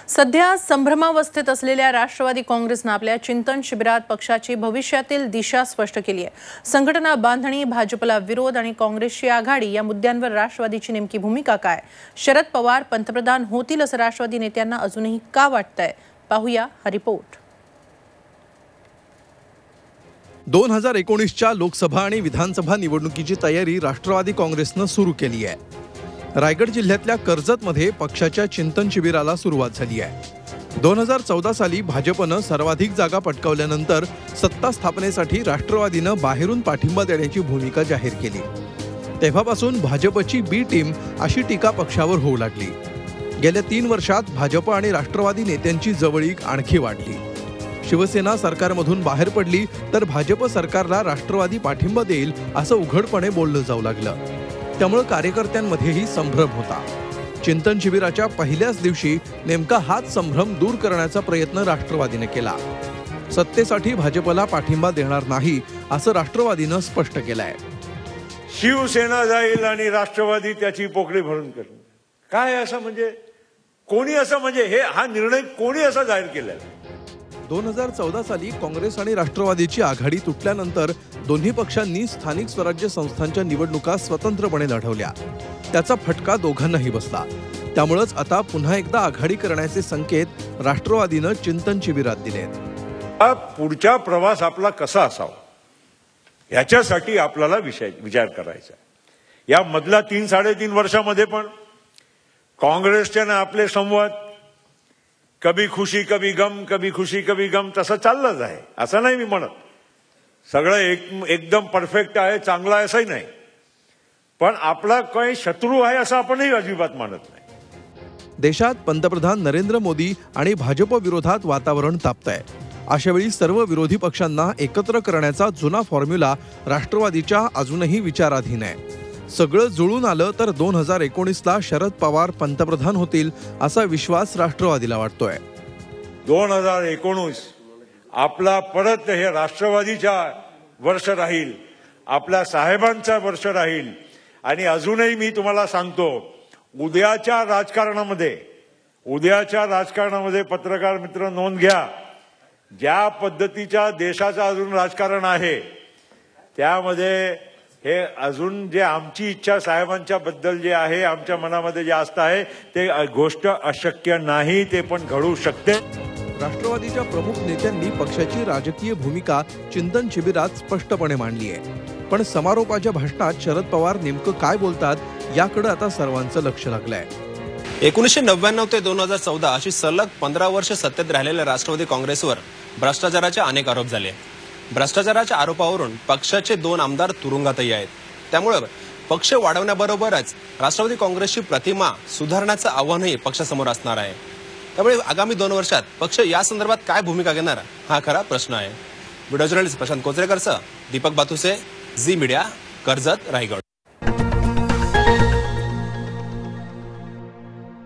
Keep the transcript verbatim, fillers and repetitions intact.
सध्या संभ्रमावस्थेत असलेल्या राष्ट्रवादी काँग्रेसने आपल्या चिंतन शिबिरात पक्षाची भविष्यातील दिशा स्पष्ट केली आहे। संघटना बांधणी, भाजपला विरोध आणि काँग्रेसची आघाडी या मुद्द्यांवर राष्ट्रवादीची नेमकी भूमिका काय? शरद पवार पंतप्रधान होतील असं राष्ट्रवादी नेत्यांना अजूनही का वाटतंय? पाहूया हा रिपोर्ट। दोन हजार एकोणीसच्या लोकसभा आणि विधानसभा निवडणुकीची तयारी राष्ट्रवादी काँग्रेसनं सुरू केली आहे। रायगड जिल्ह्यातल्या कर्जतमध्ये पक्षाच्या चिंतन शिबिराला सुरुवात झाली आहे। दोन हजार चौदा साली भाजपनं सर्वाधिक जागा पटकावल्यानंतर सत्ता स्थापनेसाठी राष्ट्रवादीनं बाहेरून पाठिंबा देण्याची भूमिका जाहीर केली। तेव्हापासून भाजपची बी टीम अशी टीका पक्षावर होऊ लागली। गेल्या तीन वर्षात भाजप आणि राष्ट्रवादी नेत्यांची जवळीक आणखी वाढली। शिवसेना सरकारमधून बाहेर पडली तर भाजप सरकारला राष्ट्रवादी पाठिंबा देईल असं उघडपणे बोललं जाऊ लागलं। त्यामुळे कार्यकर्त्यांमध्येही संभ्रम होता। चिंतन शिबिराच्या पहिल्याच दिवशी नेमका हाच संभ्रम दूर करण्याचा प्रयत्न राष्ट्रवादीने केला। सत्तेसाठी भाजपला पाठिंबा देणार नाही असं राष्ट्रवादीनं स्पष्ट केलंय। शिवसेना जाईल आणि राष्ट्रवादी त्याची पोकळी भरून करेल। काय असं म्हणजे कोणी असं म्हणजे हे हा निर्णय कोणी असा जाहीर केलाय? दोन हजार चौदा साली काँग्रेस आणि राष्ट्रवादीची आघाडी तुटल्यानंतर दोन्ही पक्षांनी स्थानिक स्वराज्य संस्थांच्या निवडणुका स्वतंत्रपणे लढवल्या। त्याचा फटका दोघांनाही बसला। त्यामुळेच आता पुन्हा एकदा आघाडी करण्याचे संकेत राष्ट्रवादीनं चिंतन शिबिरात दिलेत। पुढचा प्रवास आपला कसा असावा याच्यासाठी आपल्याला विषय विचार करायचा। या मधल्या तीन साडेतीन वर्षामध्ये पण काँग्रेसचे ना आपले संवाद कभी खुशी कभी गम, कभी खुशी कभी गम तसं चाललंच आहे। असं नाही मी म्हणत सगळं एक एकदम परफेक्ट आहे, चांगलं आहे असंही नाही, पण आपला काही शत्रू आहे असं आपणही अजिबात मानत नाही। देशात पंतप्रधान नरेंद्र मोदी आणि भाजप विरोधात वातावरण तापतंय। अशावेळी सर्व विरोधी पक्षांना एकत्र करण्याचा जुना फॉर्म्युला राष्ट्रवादीच्या अजूनही विचाराधीन आहे। सगळं जुळून आलं तर दोन हजार एकोणीसला शरद पवार पंतप्रधान होतील असा विश्वास राष्ट्रवादीला वाटतोय। दोन हजार एकोणीस आपला परत हे राष्ट्रवादीचा वर्ष राहील, आपल्या साहेबांचा वर्ष राहील। आणि अजूनही मी तुम्हाला सांगतो, उद्याच्या राजकारणामध्ये उद्याच्या राजकारणामध्ये पत्रकार मित्र नोंद घ्या, ज्या पद्धतीच्या देशाचं अजून राजकारण आहे त्यामध्ये हे अजून जे आमची इच्छा साहेबांच्या बद्दल जे आहे, आमच्या मनामध्ये जे आस्था आहे ते गोष्ट अशक्य नाही, ते पण घडू शकते। राष्ट्रवादीच्या प्रमुख नेत्यांनी पक्षाची राजकीय भूमिका चिंतन शिबिरात स्पष्टपणे मांडली आहे। पण समारोपाच्या भाषणात शरद पवार नेमकं काय बोलतात याकडे आता सर्वांचं लक्ष लागलंय। एकोणीसशे नव्याण्णव ते दोन हजार चौदा अशी सलग पंधरा वर्ष सत्तेत राहिलेल्या राष्ट्रवादी काँग्रेसवर भ्रष्टाचाराचे अनेक आरोप झाले। भ्रष्टाचाराच्या आरोपावरून पक्षाचे दोन आमदार तुरुंगातही आहेत। त्यामुळे पक्ष वाढवण्याबरोबरच राष्ट्रवादी काँग्रेसची प्रतिमा सुधारण्याचं आव्हानही पक्षासमोर असणार आहे। त्यामुळे आगामी दोन वर्षात पक्ष या संदर्भात काय भूमिका घेणार हा खरा प्रश्न आहे। व्हिडिओ जर्नलिस्ट प्रशांत कोचरेकरसह दीपक बातुसे, झी मीडिया, कर्जत, रायगड।